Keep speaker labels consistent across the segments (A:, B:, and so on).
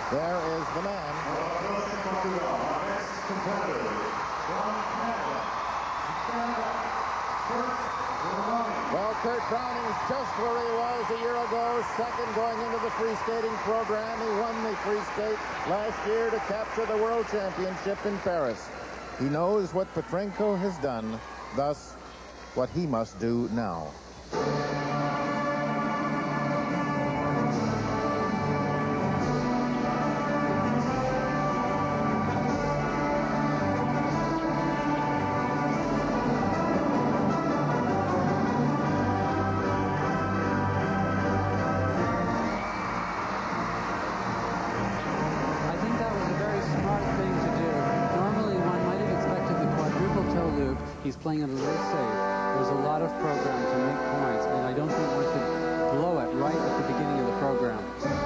A: There is the man. Well, Kurt Browning's just where he was a year ago, second going into the free skating program. He won the free skate last year to capture the World Championship in Paris. He knows what Petrenko has done, thus what he must do now.
B: He's playing it a little safe. There's a lot of program to make points, and I don't think one should blow it right at the beginning of the program.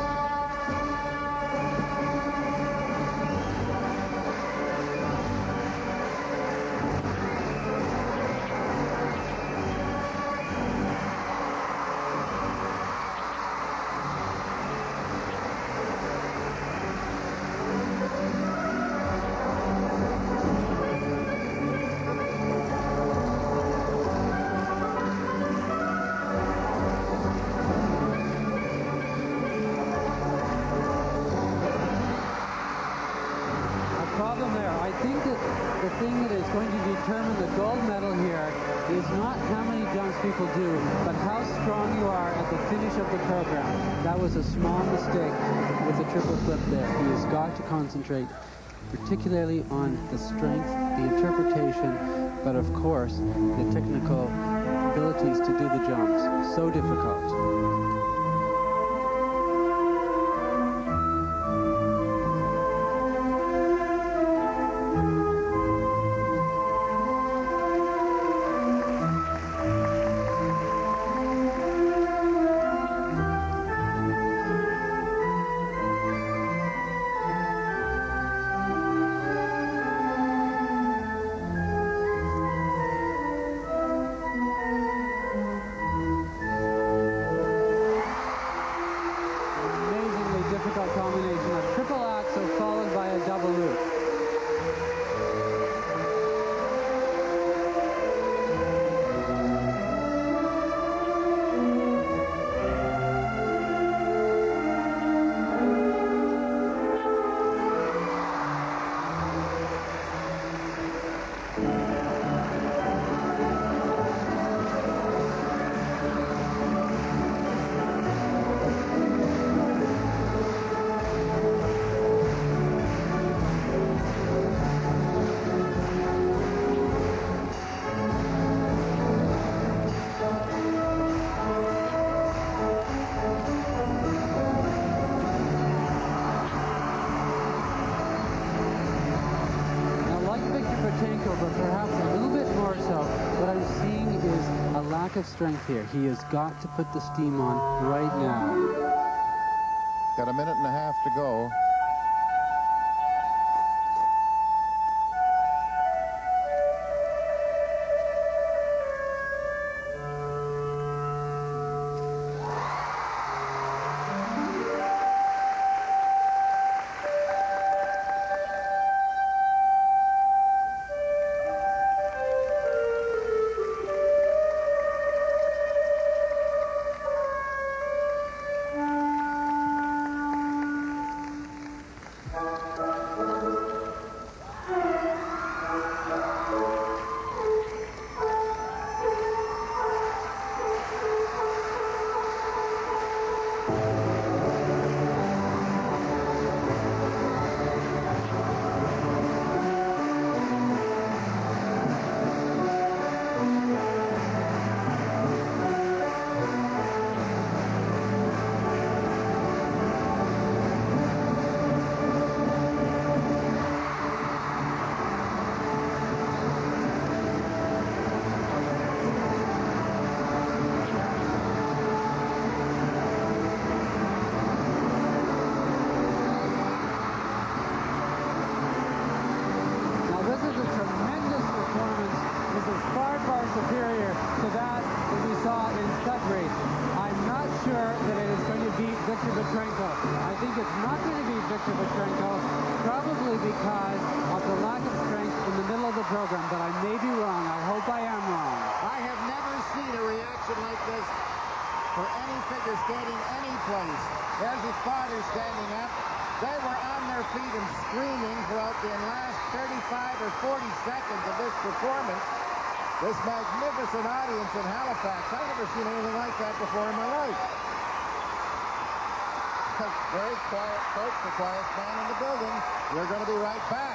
B: People do, but how strong you are at the finish of the program. That was a small mistake with the triple flip there. He has got to concentrate particularly on the strength, the interpretation, but of course the technical abilities to do the jumps. So difficult. Of strength here. He has got to put the steam on right now.
A: Got a minute and a half to go.
B: Petrenko. I think it's not going to be Victor Petrenko, probably because of the lack of strength in the middle of the program, but I may be wrong. I hope I am wrong.
A: I have never seen a reaction like this for any figure skating any place. There's his father standing up. They were on their feet and screaming throughout the last 35 or 40 seconds of this performance. This magnificent audience in Halifax. I've never seen anything like that before in my life. Very quiet coach, the quietest man in the building. We're going to be right back.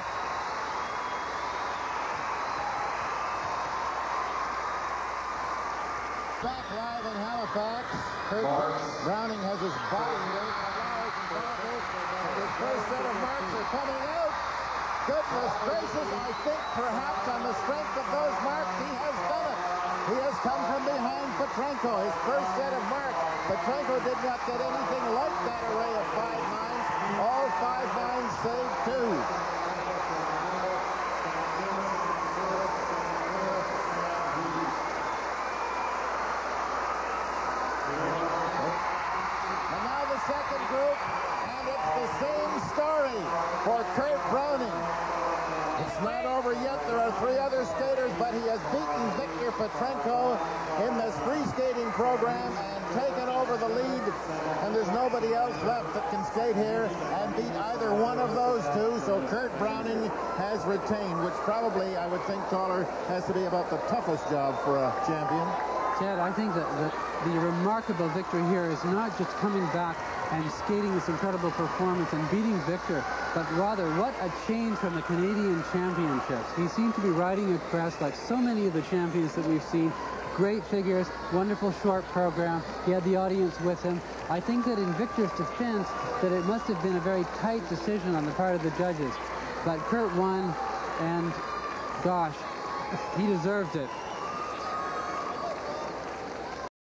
A: Back live in Halifax. Kurt Browning has his body weight. His first set of marks are coming out. Goodness gracious, I think perhaps on the strength of those marks, he has done it. He has come from behind Petrenko. His first set of marks. Petrenko did not get anything like that array of 5 nines. All 5 nines save 2. And now the second group, and it's the same story for Kurt Browning. It's not over yet. There are 3 other skaters, but he has beaten Victor Petrenko in this free skating program and taken over the lead. And there's nobody else left that can skate here and beat either one of those 2. So Kurt Browning has retained, which probably, I would think, Taller, has to be about the toughest job for a champion.
B: Ted, I think that the remarkable victory here is not just coming back and skating this incredible performance and beating Victor, but rather what a change from the Canadian Championships. He seemed to be riding a crest like so many of the champions that we've seen. Great figures, wonderful short program. He had the audience with him. I think that in Victor's defense, that it must have been a very tight decision on the part of the judges. But Kurt won, and gosh, he deserved it.